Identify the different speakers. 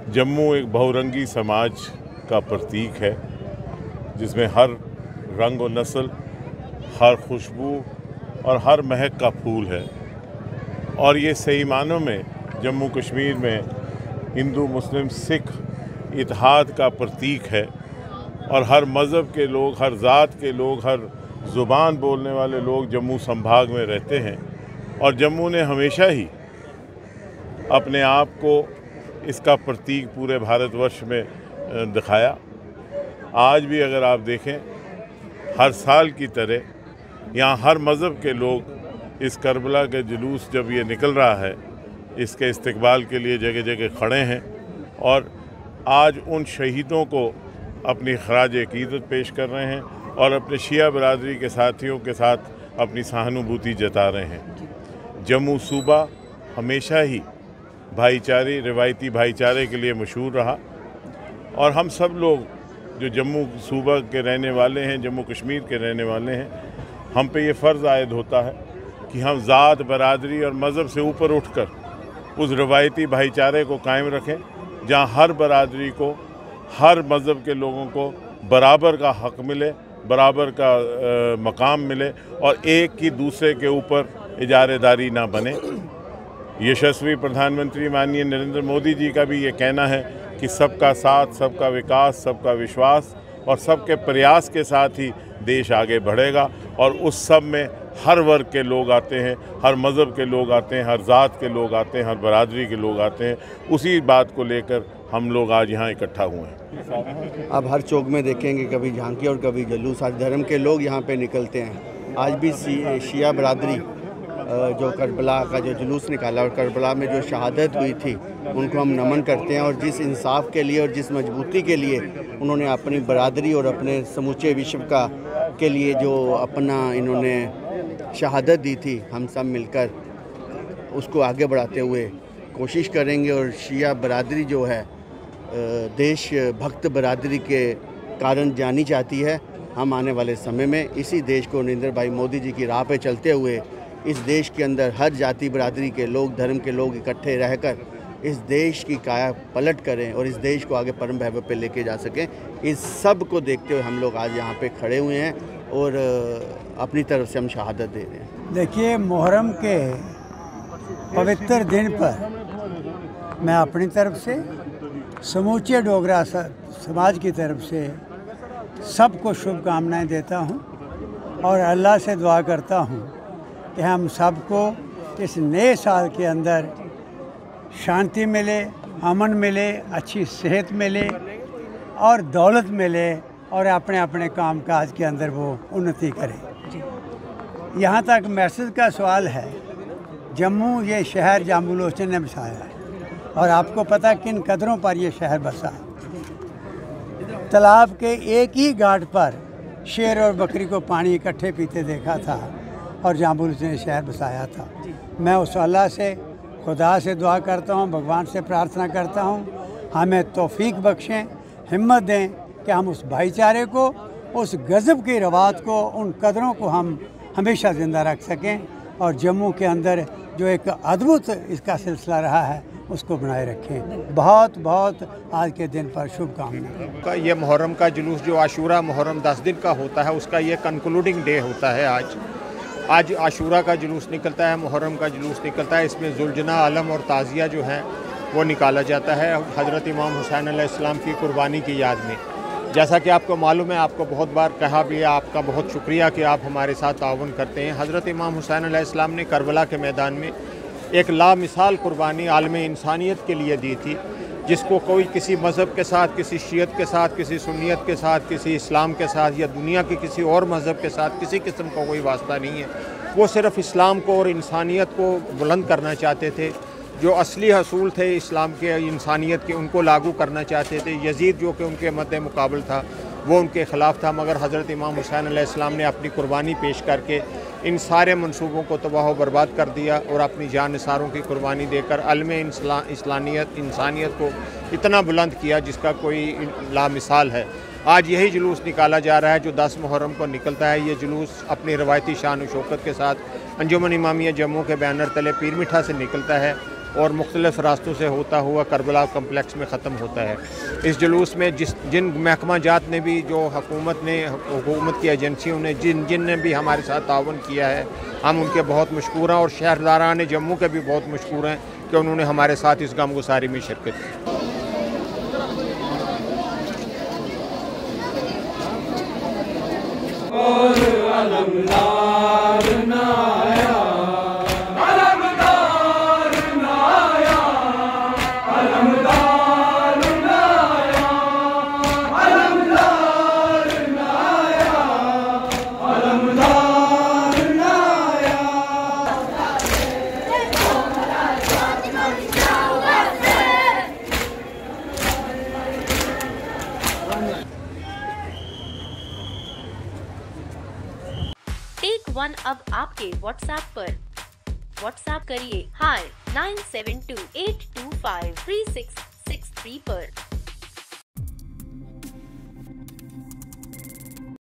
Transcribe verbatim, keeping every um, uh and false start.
Speaker 1: जम्मू एक बहुरंगी समाज का प्रतीक है, जिसमें हर रंग और नस्ल, हर खुशबू और हर महक का फूल है। और ये सही मानों में जम्मू कश्मीर में हिंदू, मुस्लिम, सिख इत्तेहाद का प्रतीक है। और हर मज़हब के लोग, हर ज़ात के लोग, हर ज़ुबान बोलने वाले लोग जम्मू संभाग में रहते हैं। और जम्मू ने हमेशा ही अपने आप को इसका प्रतीक पूरे भारतवर्ष में दिखाया। आज भी अगर आप देखें, हर साल की तरह यहाँ हर मज़हब के लोग इस करबला के जुलूस जब ये निकल रहा है, इसके इस्तकबाल के लिए जगह जगह खड़े हैं और आज उन शहीदों को अपनी खराज अकीदत पेश कर रहे हैं और अपने शिया बरादरी के साथियों के साथ अपनी सहानुभूति जता रहे हैं। जम्मू सूबा हमेशा ही भाईचारे, रिवायती भाईचारे के लिए मशहूर रहा और हम सब लोग जो जम्मू सूबा के रहने वाले हैं, जम्मू कश्मीर के रहने वाले हैं, हम पे ये फ़र्ज़ आयद होता है कि हम ज़ात, बरादरी और मज़हब से ऊपर उठकर उस रिवायती भाईचारे को कायम रखें, जहाँ हर बरादरी को, हर मज़हब के लोगों को बराबर का हक़ मिले, बराबर का आ, मकाम मिले और एक की दूसरे के ऊपर इजारेदारी ना बने। यशस्वी प्रधानमंत्री माननीय नरेंद्र मोदी जी का भी ये कहना है कि सबका साथ, सबका विकास, सबका विश्वास और सबके प्रयास के साथ ही देश आगे बढ़ेगा। और उस सब में हर वर्ग के लोग आते हैं, हर मज़हब के लोग आते हैं, हर ज़ात के लोग आते हैं, हर बरादरी के लोग आते हैं। उसी बात को लेकर हम लोग आज यहाँ इकट्ठा हुए हैं।
Speaker 2: अब हर चौक में देखेंगे कभी झांकी और कभी जुलूस, हर धर्म के लोग यहाँ पे निकलते हैं। आज भी शिया बरादरी जो करबला का जो जुलूस निकाला और करबला में जो शहादत हुई थी, उनको हम नमन करते हैं। और जिस इंसाफ के लिए और जिस मजबूती के लिए उन्होंने अपनी बरादरी और अपने समूचे विश्व का के लिए जो अपना इन्होंने शहादत दी थी, हम सब मिलकर उसको आगे बढ़ाते हुए कोशिश करेंगे। और शिया बरादरी जो है देश भक्त बरादरी के कारण जानी जाती है। हम आने वाले समय में इसी देश को नरेंद्र भाई मोदी जी की राह पे चलते हुए इस देश के अंदर हर जाति बरादरी के लोग, धर्म के लोग इकट्ठे रहकर इस देश की काया पलट करें और इस देश को आगे परम वैभव पे लेके जा सकें। इस सब को देखते हुए हम लोग आज यहाँ पे खड़े हुए हैं और अपनी तरफ से हम शहादत दे रहे हैं।
Speaker 3: देखिए, मुहर्रम के पवित्र दिन पर मैं अपनी तरफ से, समूचे डोगरा समाज की तरफ से सबको शुभकामनाएं देता हूं और अल्लाह से दुआ करता हूं कि हम सबको इस नए साल के अंदर शांति मिले, अमन मिले, अच्छी सेहत मिले और दौलत मिले और अपने अपने काम काज के अंदर वो उन्नति करें। यहाँ तक मैसेज का सवाल है, जम्मू ये शहर जाम्बू लोचन ने बसाया है और आपको पता किन कदरों पर ये शहर बसा है। तालाब के एक ही घाट पर शेर और बकरी को पानी इकट्ठे पीते देखा था और जाम्बू लोचन ने शहर बसाया था। मैं उस अल्लाह से, खुदा से दुआ करता हूँ, भगवान से प्रार्थना करता हूँ, हमें तौफीक बख्शें, हिम्मत दें कि हम उस भाईचारे को, उस गज़ब की रवात को, उन कदरों को हम हमेशा ज़िंदा रख सकें और जम्मू के अंदर जो एक अद्भुत इसका सिलसिला रहा है उसको बनाए रखें। बहुत बहुत आज के दिन पर शुभकामनाएं।
Speaker 4: का ये मुहर्रम का जुलूस जो आशूरा मुहर्रम दस दिन का होता है, उसका ये कंक्लूडिंग डे होता है। आज आज आशूरा का जुलूस निकलता है, मुहर्रम का जुलूस निकलता है। इसमें जुल्जना, आलम और ताज़िया जो हैं वो निकाला जाता है हज़रत इमाम हुसैन अलैहिस्सलाम की कुर्बानी की याद में। जैसा कि आपको मालूम है, आपको बहुत बार कहा भी है, आपका बहुत शुक्रिया कि आप हमारे साथ ताउन करते हैं। हज़रत इमाम हुसैन अलैहिस्सलाम ने करबला के मैदान में एक लामिसाल कुर्बानी आलम इंसानियत के लिए दी थी, जिसको कोई किसी मज़हब के साथ, किसी शियत के साथ, किसी सुन्नियत के साथ, किसी इस्लाम के साथ या दुनिया के किसी और मज़हब के साथ किसी किस्म का कोई वास्ता नहीं है। वो सिर्फ़ इस्लाम को और इंसानियत को बुलंद करना चाहते थे। जो असली हसूल थे इस्लाम के, इंसानियत के, उनको लागू करना चाहते थे। यजीद जो कि उनके मद्दे मुकाबल था, वो उनके ख़िलाफ़ था। मगर हज़रत इमाम हुसैन अलैहिस्सलाम ने अपनी कुर्बानी पेश करके इन सारे मंसूबों को तबाह बर्बाद कर दिया और अपनी जान निसारों की कुर्बानी देकर अलम इस्लामियत, इंसानियत को इतना बुलंद किया जिसका कोई लामिसाल है। आज यही जुलूस निकाला जा रहा है जो दस मुहर्रम को निकलता है। ये जुलूस अपनी रवायती शान और शौकत के साथ अंजुमन इमामिया जम्मू के बैनर तले पीर मिठा से निकलता है और मुख्तलिफ़ रास्तों से होता हुआ करबला कम्प्लेक्स में ख़त्म होता है। इस जुलूस में जिस जिन महकमा जात ने भी, जो हुकूमत ने, हुकूमत की एजेंसियों ने, जिन जिन ने भी हमारे साथ तावन किया है, हम उनके बहुत मशकूर हैं और शहरदारान जम्मू के भी बहुत मशकूर हैं कि उन्होंने हमारे साथ इस गमगुसारी में शिरकत की।
Speaker 5: टेक वन अब आपके व्हाट्सएप पर। व्हाट्सएप करिए hi nine seven two eight two five three six six three पर।